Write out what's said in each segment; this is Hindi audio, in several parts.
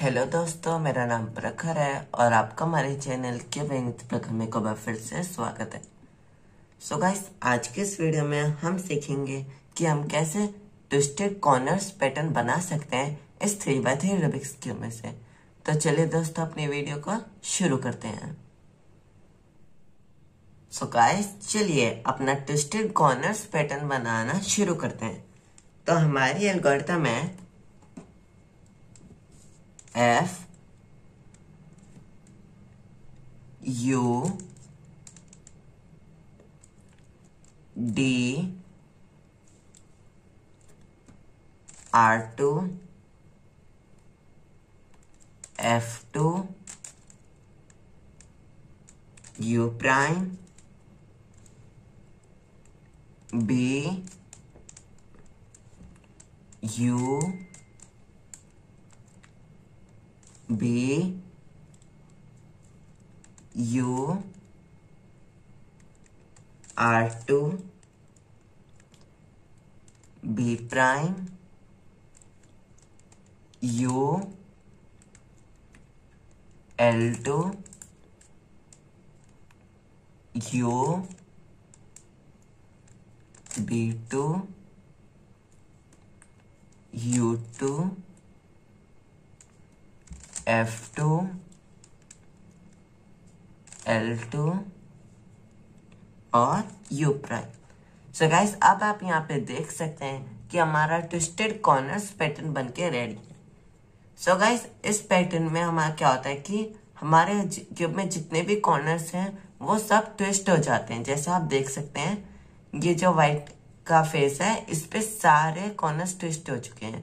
हेलो दोस्तों, मेरा नाम प्रखर है और आपका हमारे चैनल क्यूब विद प्रखर में एक बार फिर से स्वागत है। सो गाइस, आज के इस वीडियो में हम सीखेंगे कि हम कैसे ट्विस्टेड कॉर्नर्स पैटर्न बना सकते हैं इस 3x3 रूबिक्स क्यूब में से। तो चलिए दोस्तों, अपनी वीडियो को शुरू करते हैं। सो गाइस, चलिए अपना ट्विस्टेड कॉर्नर्स पैटर्न बनाना शुरू करते हैं। तो हमारी एल्गोरिथम है F U D R2 F2 U prime B U B U R2 B prime U L2 U B2 U2 F2 L2 और U प्राइम। सो गाइस, अब आप यहाँ पे देख सकते हैं कि हमारा ट्विस्टेड कॉर्नर्स पैटर्न बनके रेडी है। सो गाइस, इस पैटर्न में हमारा क्या होता है कि हमारे क्यूब में जितने भी कॉर्नर्स हैं वो सब ट्विस्ट हो जाते हैं। जैसे आप देख सकते हैं, ये जो व्हाइट का फेस है इस पे सारे कॉर्नर्स ट्विस्ट हो चुके हैं,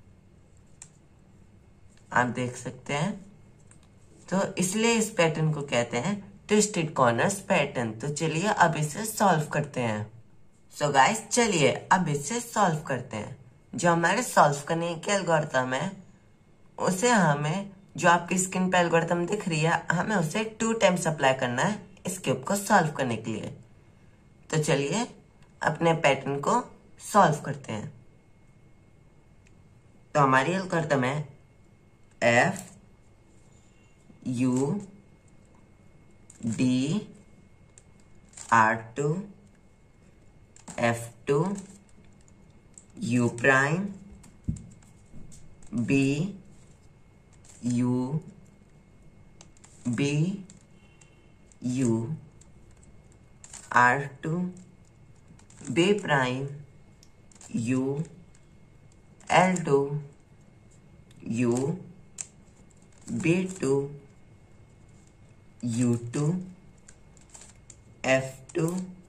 आप देख सकते हैं। तो इसलिए इस पैटर्न को कहते हैं ट्विस्टेड कॉर्नर्स पैटर्न। तो चलिए अब इसे सॉल्व करते हैं। सो गाइस, चलिए अब इसे सॉल्व करते हैं। जो हमारे सॉल्व करने के एल्गोरिथम है उसे हमें, जो आपकी स्क्रीन पे एल्गोरिथम दिख रही है, हमें उसे 2 टाइम्स अप्लाई करना है इस क्यूब को सॉल्व करने के लिए। तो चलिए अपने पैटर्न को सॉल्व करते हैं। तो हमारी एल्गोरिथम है F U D R2 F2 U prime B U B U R2 B prime U L2 U B2 U2 F2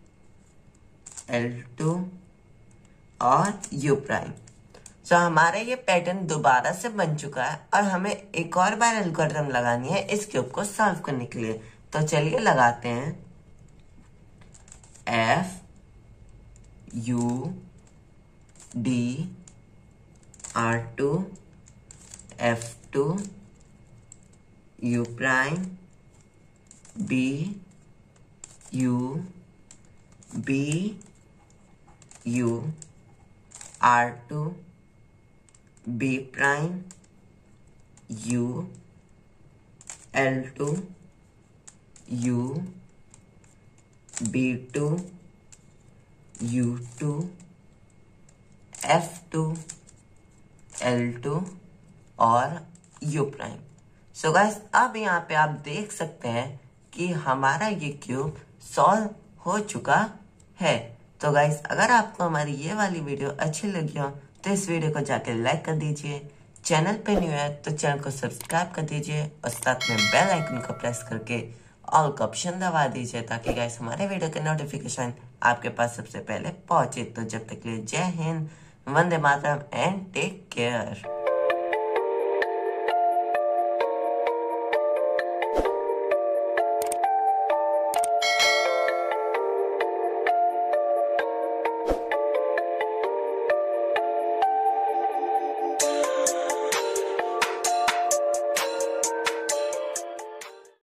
L2 और U प्राइम। सो हमारा ये पैटर्न दोबारा से बन चुका है और हमें एक और बार एल्गोरिथम लगानी है इस क्यूब को सॉल्व करने के लिए। तो चलिए लगाते हैं F U D R2 F2 U prime B U B U R2 B prime U L2 U B2 U2 F2 L2 और U प्राइम। सो गाइस, अब यहाँ पे आप देख सकते हैं कि हमारा ये क्यूब सॉल्व हो चुका है। तो गाइस, अगर आपको हमारी ये वाली वीडियो अच्छी लगी हो तो इस वीडियो को जाके लाइक कर दीजिए। चैनल पे न्यू है तो चैनल को सब्सक्राइब कर दीजिए और साथ में बेल आइकन को प्रेस करके ऑल का ऑप्शन दबा दीजिए, ताकि गाइस हमारे वीडियो के नोटिफिकेशन आपके पास सबसे पहले पहुंचे। तो जब तक के लिए जय हिंद, वंदे मातरम एंड टेक केयर।